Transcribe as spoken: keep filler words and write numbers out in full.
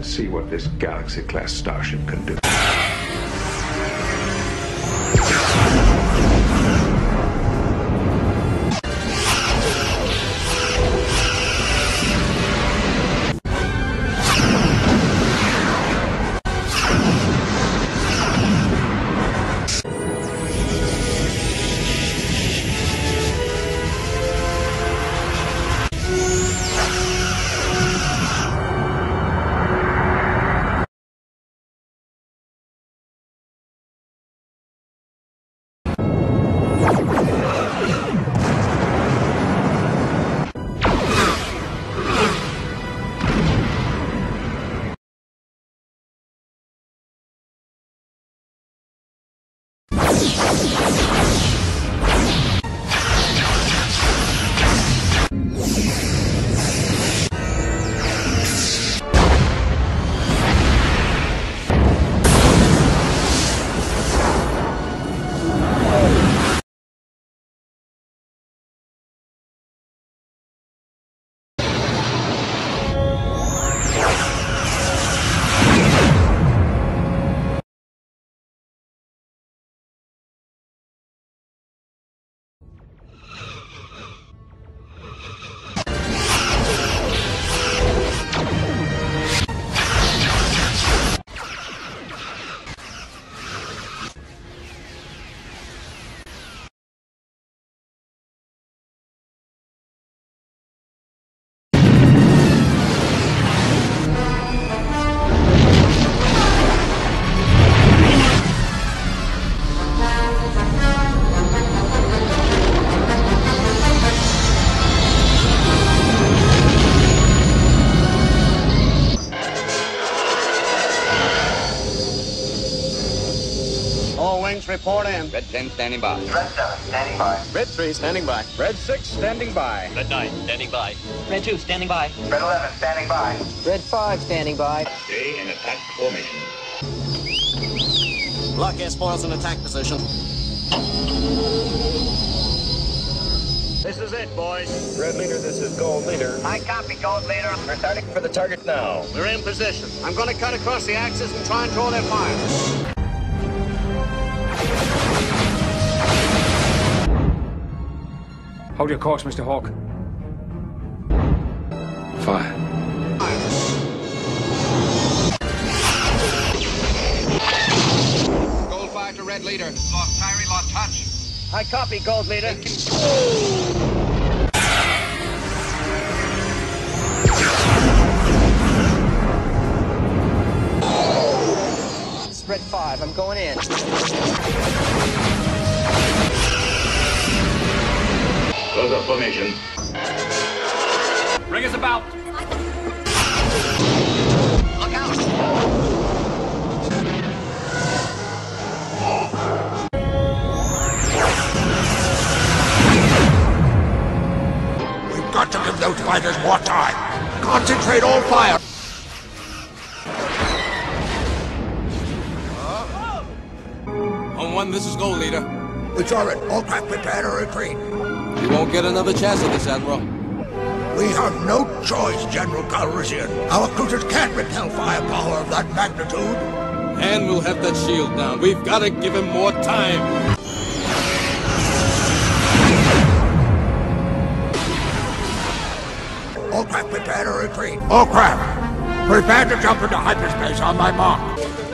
and see what this Galaxy-class starship can do. Report in. Red ten standing by. Red seven standing by. Red three standing by. Red six standing by. Red nine standing by. Red two standing by. Red eleven standing by. Red five standing by. Stay in attack formation. Lock air spoils in attack position. This is it, boys. Red leader, this is Gold leader. I copy, Gold leader. We're starting for the target now. We're in position. I'm going to cut across the axis and try and draw their fire. Hold your course, Mister Hawk. Fire. Gold fire to Red leader. Lost Tyree, lost touch. I copy, Gold leader. It's Red five, I'm going in. Close up formation. Bring us about. Look out! We've got to give those fighters more time. Concentrate all fire. On one, this is Gold leader. It's all right. All craft prepare to retreat. You won't get another chance at this, Admiral. We have no choice, General Calrissian. Our cruisers can't repel firepower of that magnitude. And we'll have that shield down. We've got to give him more time. All craft prepare to retreat. All craft, prepare to jump into hyperspace on my mark.